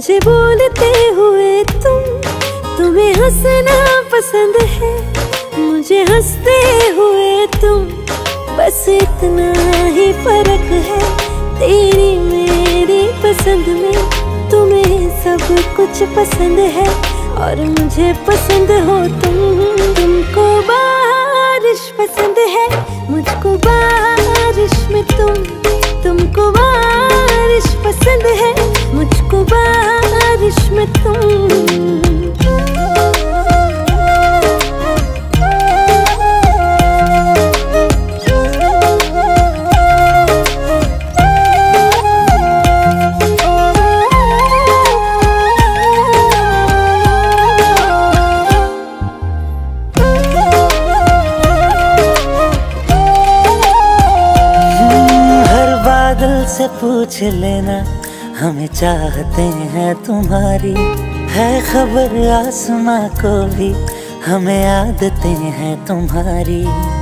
मुझे बोलते हुए तुम्हें हंसना पसंद है, मुझे हंसते हुए तुम, बस इतना ही फर्क है तेरी मेरी पसंद में। तुम्हें सब कुछ पसंद है और मुझे पसंद हो तुमको बारिश पसंद है, मुझको बारिश में तुमको बारिश पसंद है, मुझको बारिश में तुम। बादल से पूछ लेना हमें चाहते हैं तुम्हारी, है खबर आसमां को भी हमें आदतें हैं तुम्हारी।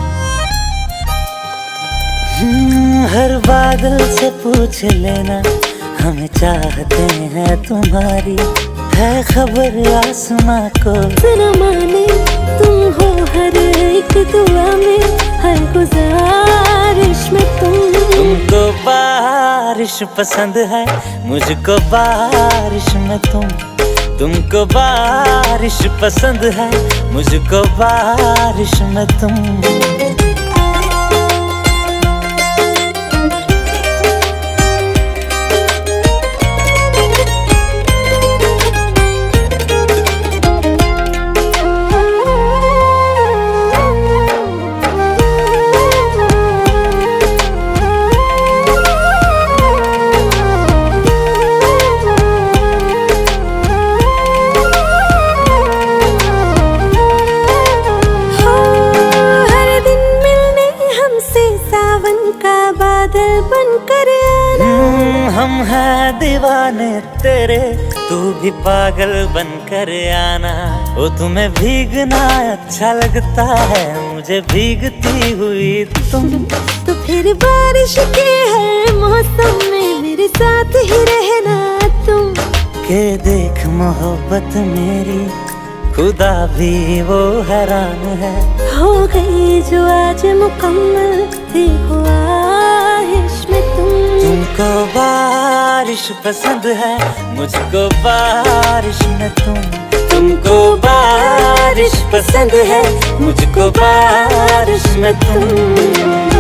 हर बादल से पूछ लेना हमें चाहते हैं तुम्हारी, है खबर आसमां को। सुना माने तुम हो हर एक दुआ में, हर गुजारिश में तुमको बारिश पसंद है, मुझको बारिश में तुमको बारिश पसंद है, मुझको बारिश में तुम। बादल बनकर आना, हम हैं दीवाने तेरे, तू भी पागल बनकर आना। ओ तुम्हें भीगना अच्छा लगता है, मुझे भीगती हुई तुम। तो फिर बारिश के हर मौसम में मेरे साथ ही रहना तुम। के देख मोहब्बत मेरी खुदा भी वो हैरान है, हो गई जो आज मुकम्मल थी ख्वाहिश में तुमको बारिश पसंद है, मुझको बारिश में तुमको बारिश पसंद है, मुझको बारिश में तुम।